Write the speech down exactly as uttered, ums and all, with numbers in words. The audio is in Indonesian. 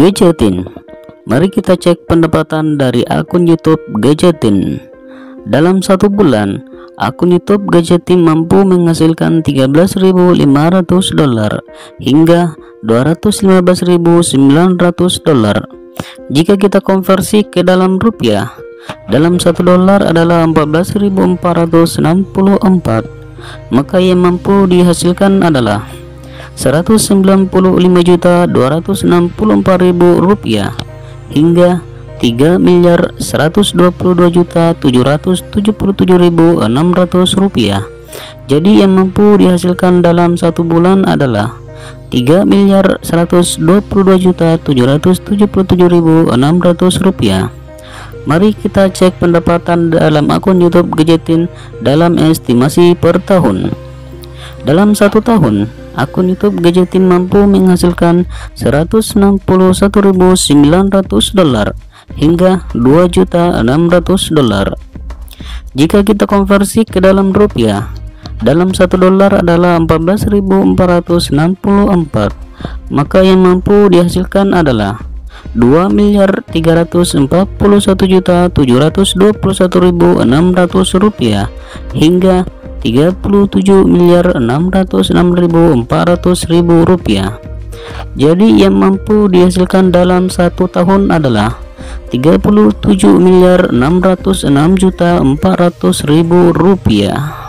Gadgetin. Mari kita cek pendapatan dari akun YouTube Gadgetin. Dalam satu bulan, akun YouTube Gadgetin mampu menghasilkan tiga belas ribu lima ratus dolar hingga dua ratus lima belas ribu sembilan ratus dolar. Jika kita konversi ke dalam rupiah, dalam satu dolar adalah empat belas ribu empat ratus enam puluh empat, maka yang mampu dihasilkan adalah seratus sembilan puluh lima juta dua ratus enam puluh empat ribu rupiah hingga tiga miliar seratus dua puluh dua juta tujuh ratus tujuh puluh tujuh ribu enam ratus rupiah. Jadi yang mampu dihasilkan dalam satu bulan adalah tiga miliar seratus dua puluh dua juta tujuh ratus tujuh puluh tujuh ribu enam ratus rupiah. Mari kita cek pendapatan dalam akun YouTube Gadgetin dalam estimasi per tahun. Dalam satu tahun, akun YouTube Gadgetin mampu menghasilkan seratus enam puluh satu ribu sembilan ratus dolar hingga dua juta enam ratus dolar. Jika kita konversi ke dalam rupiah, dalam satu dolar adalah empat belas ribu empat ratus enam puluh empat, maka yang mampu dihasilkan adalah dua miliar tiga ratus empat puluh satu juta tujuh ratus dua puluh satu ribu enam ratus rupiah hingga tiga puluh tujuh miliar enam ratus enam ribu empat ratus ribu rupiah. Jadi yang mampu dihasilkan dalam satu tahun adalah tiga puluh tujuh miliar enam ratus enam juta empat ratus ribu rupiah.